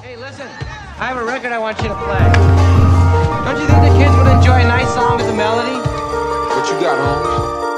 Hey, listen, I have a record I want you to play. Don't you think the kids would enjoy a nice song with a melody? What you got, Holmes?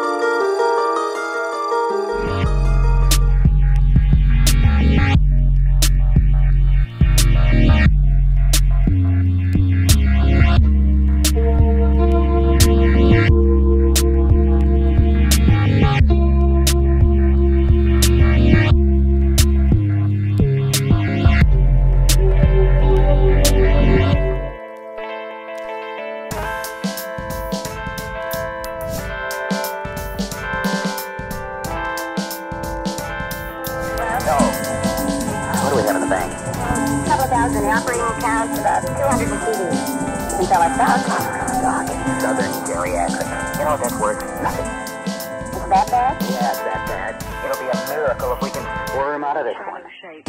What do we have in the bank? A couple thousand in the operating account, about 200 in CDs. You can sell our stock. Stock in Southern Geriatric. You know what that's worth? Nothing. Is that bad? Yeah, it's that bad. It'll be a miracle if we can worm out of this one.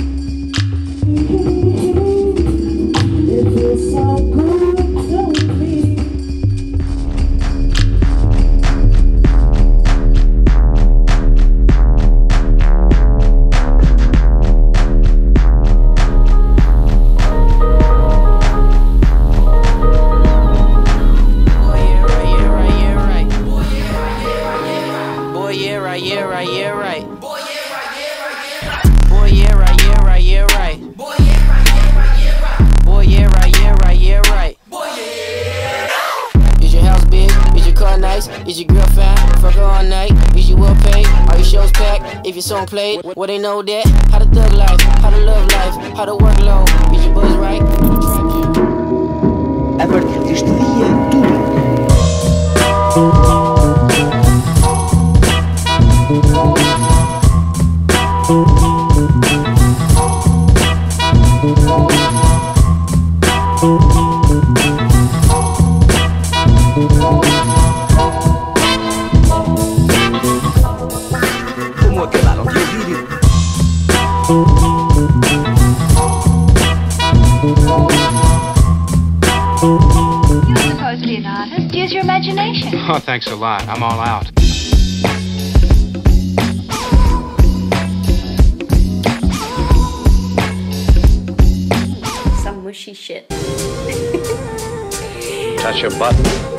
It feels so good to me. Is your girl fine? Fuck her all night. Is you well paid? Are your shows packed? If your song played, well they know that. How to thug life, how to love life, how to work low. Is your buzz right? A partir deste dia, tudo. Como acabaram de ouvir. You're supposedly an artist. Use your imagination. Oh, thanks a lot. I'm all out. Some mushy shit. Touch your butt.